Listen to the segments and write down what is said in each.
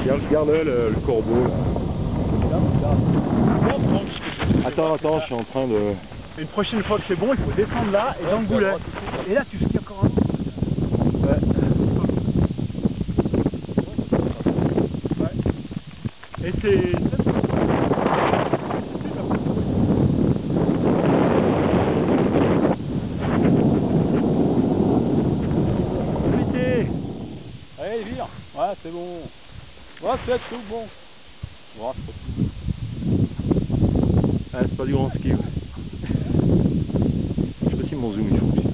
Regarde le corbeau là. Attends, je suis en train de... Une prochaine fois que c'est bon, il faut descendre là et dans le boulet. Et là, tu skis encore un peu. Ouais. Et c'est... Allez, vire. Ouais, c'est bon. Ouais, c'est tout bon. Ouais, c'est pas tout. Ah, c'est pas du grand ski, ouais. Je sais pas si mon zoom il fonctionne.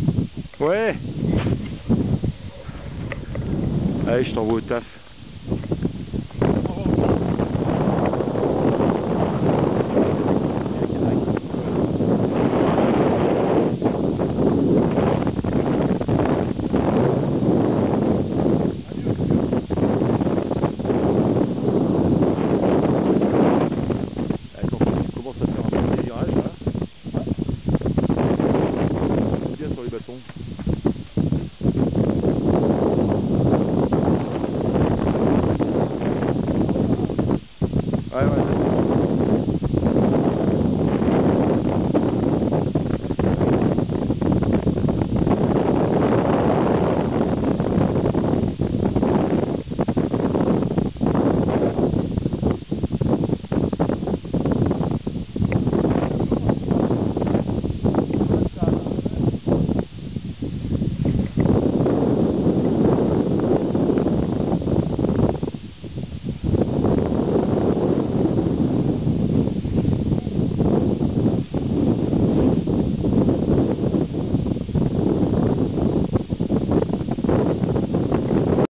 Ouais. Allez, je t'envoie au taf.